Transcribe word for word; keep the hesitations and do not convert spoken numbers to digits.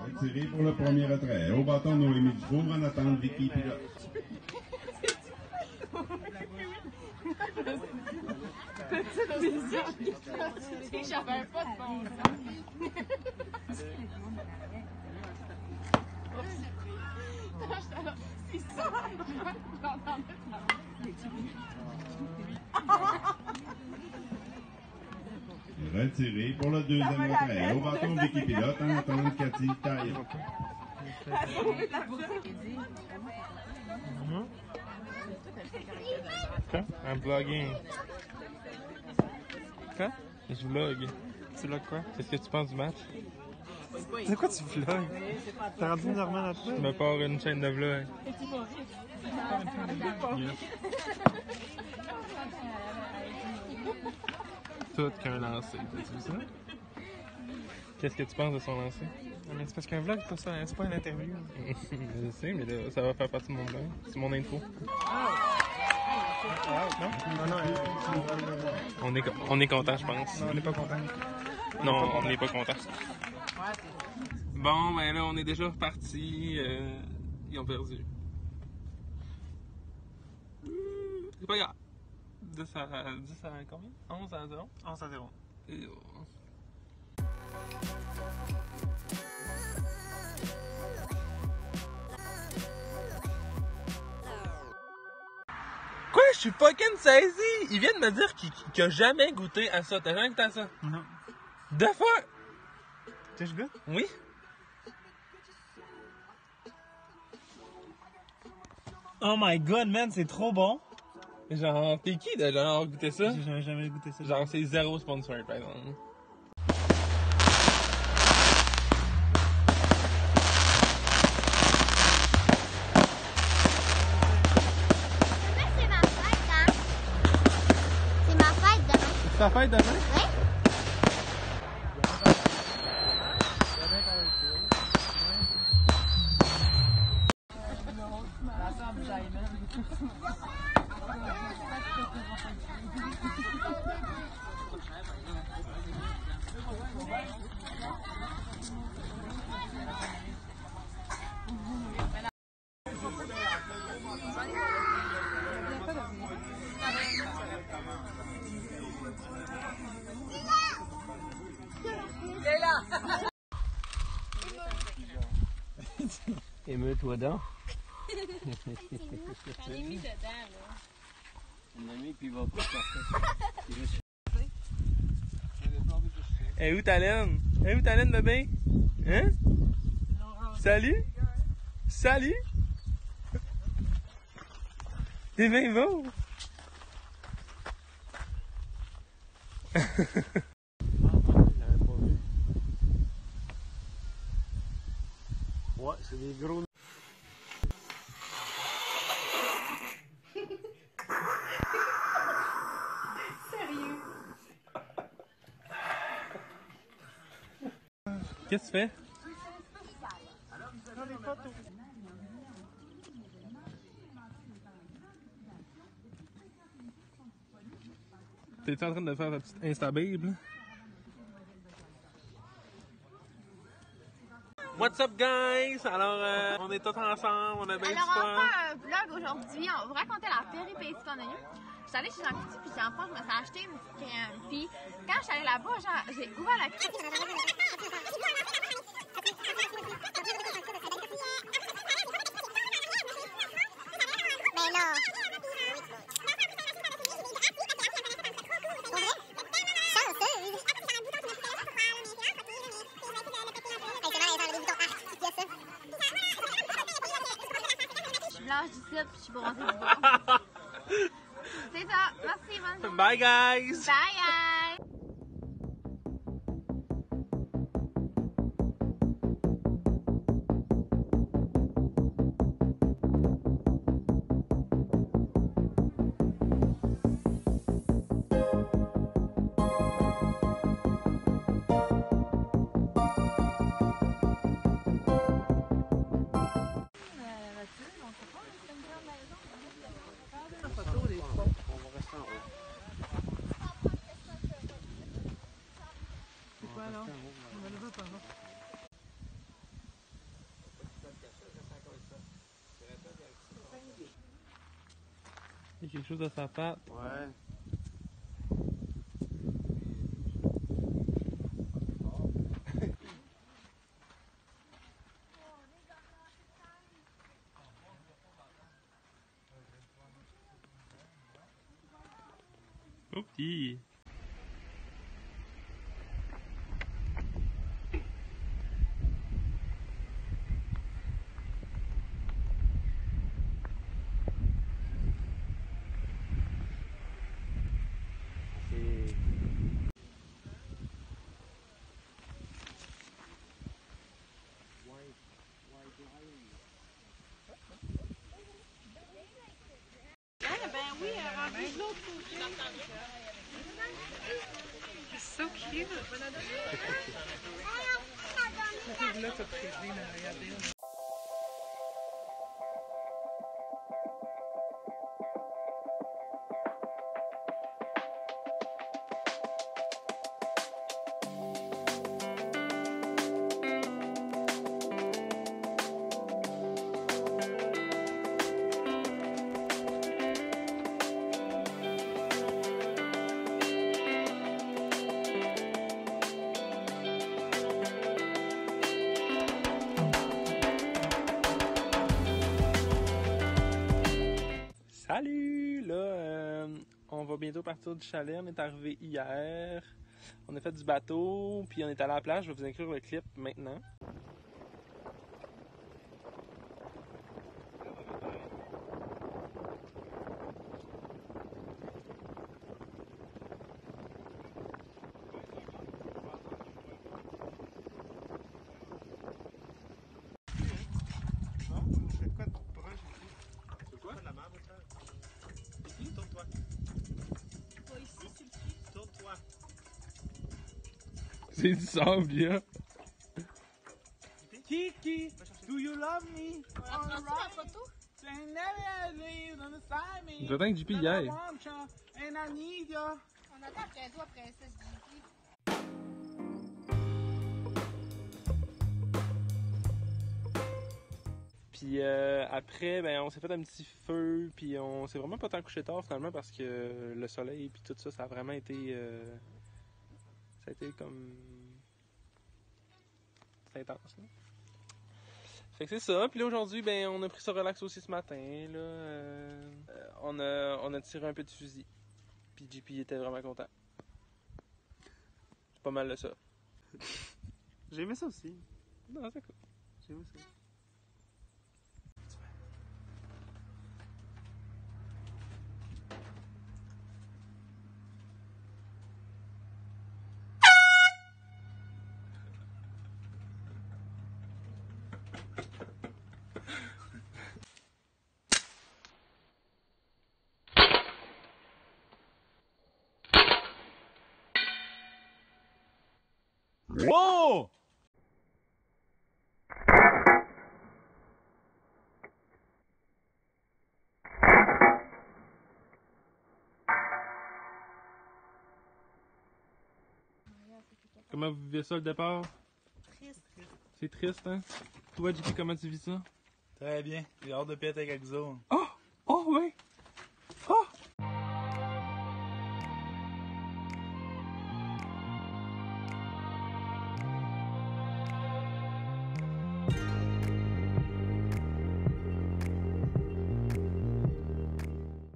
Tiré pour le premier retrait. Au bâton, Noémie Dufour en attente Vicky Pilote. Petite vision. J'avais pas de bon sens. C'est ça. Retiré pour le deuxième retrait. Au bâton Vicky Pilote en attente Cathy Taillon. Quoi? I'm vlogging. Quoi? Je vlog. Tu vlogs quoi? Qu'est-ce que tu penses du match? C'est quoi tu vlogs? T'as rendu normal à toi? Je me pars une chaîne de vlog. Tout qu'un lancer, t'as-tu vu ça? Qu'est-ce que tu penses de son lancer? Mais c'est parce qu'un vlog, c'est pas ça, c'est pas une interview. Je sais, mais là, ça va faire partie de mon vlog. C'est mon intro. Non? Non, non, euh, on, est, on est content, je pense. Non, on n'est pas content. Non, on n'est pas content. Bon, ben là, on est déjà reparti. Euh, ils ont perdu. C'est pas grave. dix à, dix à combien? onze à zéro? onze à zéro. Et, oh. Quoi? Je suis fucking saisi! Il vient de me dire qu'il qu'il a jamais goûté à ça. T'as jamais goûté à ça? Non. The fuck? Tu sais, je goûte? Oui? Oh my god, man, c'est trop bon. Genre, t'es qui de jamais avoir goûté ça? J'ai jamais, jamais goûté ça. Genre, c'est zéro sponsor, par exemple. C'est ma fête, hein? C'est ma fête demain. C'est ta fête demain? Oui? Émeut-toi donc. J'en ai mis dedans, là. On a mis, puis il va pas sortir. Eh, où ta laine? Eh, où ta laine, bébé? Hein? Salut? Salut? T'es bien beau? Ouais, c'est des gros. Qu'est-ce que tu fais? T'es-tu en train de faire ta petite Insta-Bible? What's up, guys? Alors, euh, on est tous ensemble, on a bien du Alors, on fun. fait un vlog aujourd'hui. On va vous raconter la péripétie qu'on a eue. Je suis allée chez Jean Coutu, puis en France, je me suis acheté une petite crème. Puis, quand je suis allée là-bas, genre, j'ai ouvert la crème. Mais non. Je suis blanche du site, puis je suis bronzée du bas. C'est ça. Merci, bonne journée. Bye, guys! Bye, guys! Il y a quelque chose à sa patte. Ouais. Oh petit. So cute. Salut! Là, euh, on va bientôt partir du chalet. On est arrivé hier. On a fait du bateau, puis on est allé à la plage. Je vais vous inclure le clip maintenant. C'est du sable, là. Kiki, do you love me? On prend la photo? J'attends que J P y aille. On attend qu'elle soit princesse J P. Puis euh, après, ben, on s'est fait un petit feu, puis on s'est vraiment pas tant couché tard finalement parce que le soleil puis tout ça, ça a vraiment été... Euh, ça a été comme... C'est intense, là. Fait que c'est ça. Puis là, aujourd'hui, ben, on a pris ça relax aussi ce matin, là. Euh, on, a, on a tiré un peu de fusil. Puis J P était vraiment content. C'est pas mal de ça. J'ai aimé ça aussi. Non, c'est cool. J'ai aimé ça. Oh! Comment vous vivez ça le départ? Triste. C'est triste, hein? Toi, J P, comment tu vis ça? Très bien. J'ai hâte de péter avec Exo. Oh! Oh, ouais!